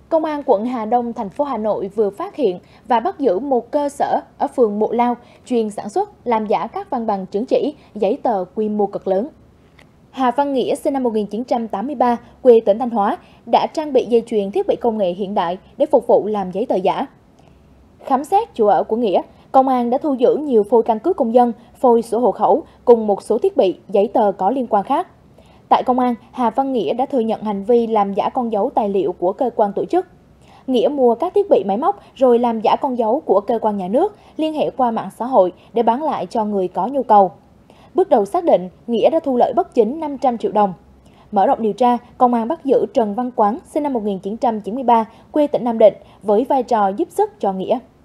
Công an quận Hà Đông, thành phố Hà Nội vừa phát hiện và bắt giữ một cơ sở ở phường Mộ Lao chuyên sản xuất, làm giả các văn bằng chứng chỉ, giấy tờ quy mô cực lớn. Hà Văn Nghĩa, sinh năm 1983, quê tỉnh Thanh Hóa, đã trang bị dây chuyền thiết bị công nghệ hiện đại để phục vụ làm giấy tờ giả. Khám xét chỗ ở của Nghĩa, công an đã thu giữ nhiều phôi căn cước công dân, phôi sổ hộ khẩu cùng một số thiết bị, giấy tờ có liên quan khác. Tại công an, Hà Văn Nghĩa đã thừa nhận hành vi làm giả con dấu tài liệu của cơ quan tổ chức. Nghĩa mua các thiết bị máy móc rồi làm giả con dấu của cơ quan nhà nước, liên hệ qua mạng xã hội để bán lại cho người có nhu cầu. Bước đầu xác định, Nghĩa đã thu lợi bất chính 500 triệu đồng. Mở rộng điều tra, công an bắt giữ Trần Văn Quán, sinh năm 1993, quê tỉnh Nam Định, với vai trò giúp sức cho Nghĩa.